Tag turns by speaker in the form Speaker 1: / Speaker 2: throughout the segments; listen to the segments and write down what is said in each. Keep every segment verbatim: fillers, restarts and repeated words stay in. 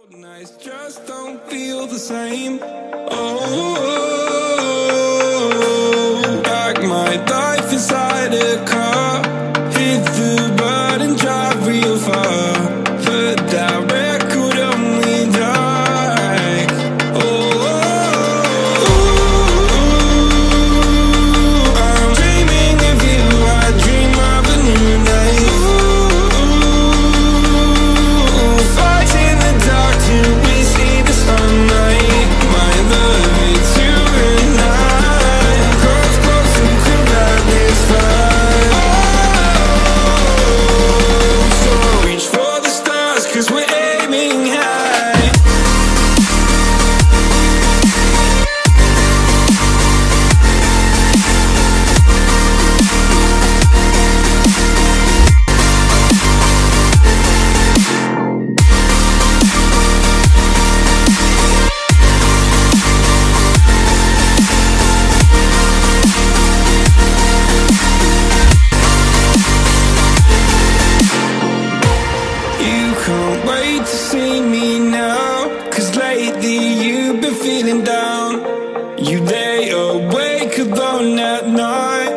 Speaker 1: Nights just don't feel the same. Oh, like my life inside a car. Hit the button, drive real far. But that record only like. Oh, I'm dreaming of you. I dream of a new night. Fight in the dark till we see the sunlight. My love, it's you and I. Close, close and could light this fire. So reach for the stars, cause we're aiming high. You can't wait to see me now. Cause lately you've been feeling down. You lay awake alone at night.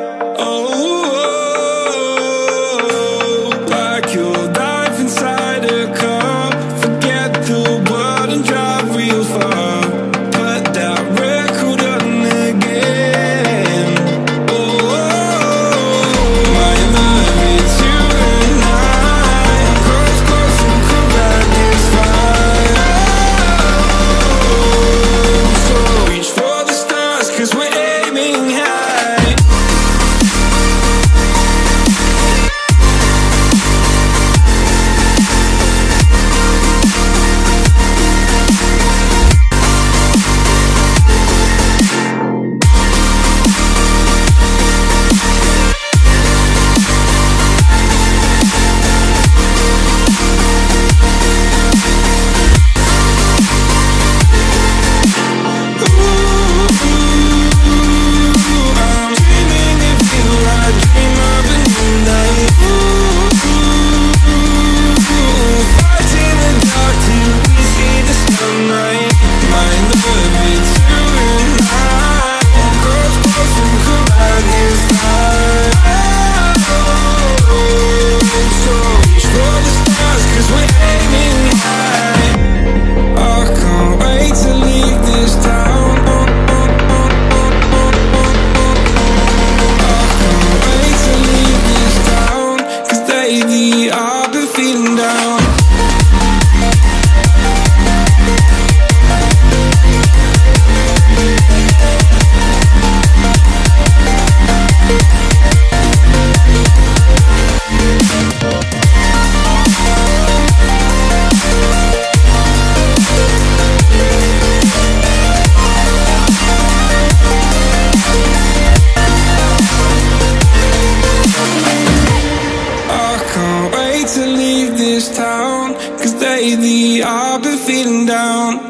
Speaker 1: Oh, like your life inside a car. Forget the world and drive real far. Put that record on again. Oh, my love, it's you and I. Close, close and could light this fire. So reach for the stars, cause we're aiming high. I'm dreaming of you, I dream of a new night. Fight in the dark till we see the sunlight. My love, it's you and I. Close, close and could light this fire. So reach for the stars, cause we're aiming high. I can't wait to leave this town. I can't wait to leave this town. Cause lately I've been feeling down. I can't wait to leave this town. Cause lately I've been feeling down.